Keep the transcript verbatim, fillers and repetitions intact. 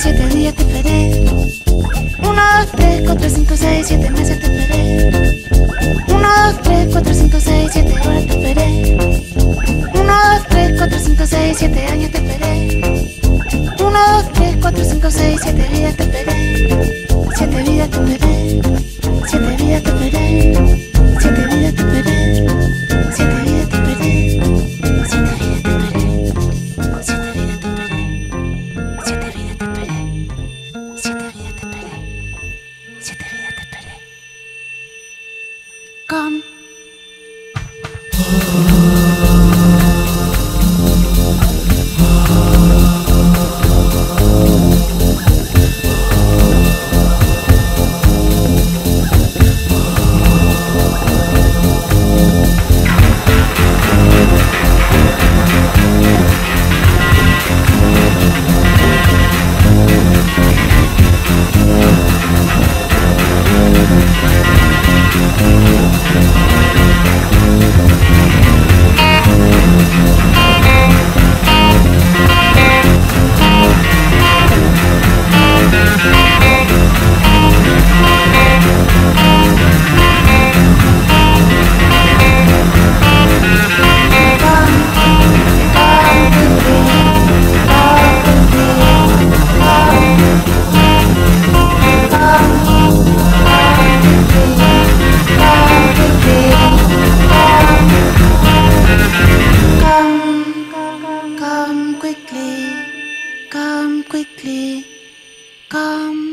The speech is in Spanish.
siete días te esperé. Uno, dos, tres, cuatro, cinco, seis, siete meses te esperé. Uno, dos, tres, cuatro, cinco, seis, siete horas te esperé. Uno, dos, tres, cuatro, cinco, seis, siete años te esperé. Uno, dos, tres, cuatro, cinco, seis, siete vidas te esperé. Siete vidas te esperé. Siete vidas te esperé. Siete vidas te esperé. Siete vidas te esperé. Siete vidas te esperé. Siete vidas te esperé. Siete vidas te esperé. Siete vidas te esperé. Siete vidas te esperé. Con come quickly, come quickly, come.